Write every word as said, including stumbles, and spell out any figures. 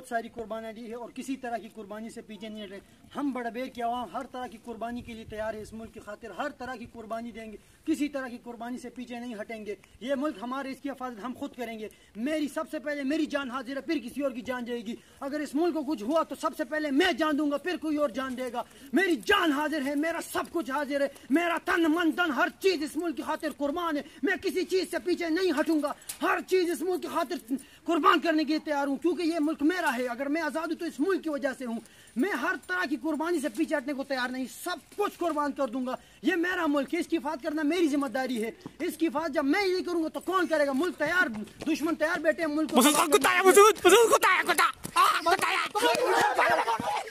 बहुत सारी कुर्बानियाँ दी है और किसी तरह की कुर्बानी से पीछे नहीं हटे। हम बड़बेर की आवाम हर तरह की कुर्बानी के लिए तैयार है। इस मुल्क की खातिर हर तरह की कुर्बानी देंगे, किसी तरह की कुर्बानी से पीछे नहीं हटेंगे। ये मुल्क हमारे, इसकी हिफाजत हम खुद करेंगे। मेरी सबसे पहले मेरी जान हाजिर है, फिर किसी और की जान जाएगी। अगर इस मुल्क को कुछ हुआ तो सबसे पहले मैं जान दूंगा, फिर कोई और जान देगा। मेरी जान हाजिर है, मेरा सब कुछ हाजिर है, मेरा तन मन धन हर चीज इस मुल्क की खातिर कुर्बान है। मैं किसी चीज से पीछे नहीं हटूंगा, हर चीज इस मुल्क की खातिर कुर्बान करने के लिए तैयार हूँ, क्योंकि ये मुल्क मेरा है। अगर मैं आजाद हूँ तो इस मुल्क की वजह से हूँ। मैं हर तरह की कुर्बानी से पीछे हटने को तैयार नहीं, सब कुछ कुर्बान कर दूंगा। ये मेरा मुल्क है, इसकी हिफाजत करना मेरी जिम्मेदारी है। इसकी हिफाजत जब मैं नहीं करूंगा तो कौन करेगा? मुल्क तैयार, दुश्मन तैयार बैठे हैं मुल्क को।